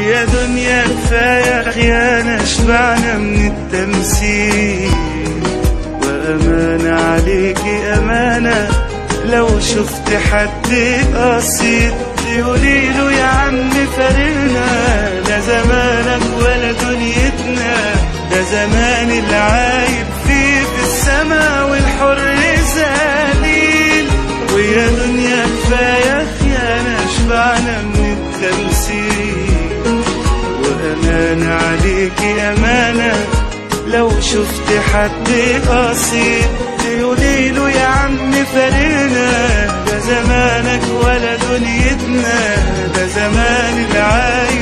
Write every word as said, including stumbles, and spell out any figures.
ويا دنيا كفاية خيانة شبعنا من التمثيل، وأمانة عليكي أمانة لو شفت حد قصيد تقوليله يا عم فارقنا، لا زمانك ولا دنيتنا، ده زمان العايب فيه في السما والحر ذليل. ويا دنيا كفاية خيانة شبعنا من التمثيل، وأمانة عليكي أمانة لو شفت حد قصيد تقوليله يا عم فارقنا، ده زمانك ولا دنيتنا، ده زمان العايب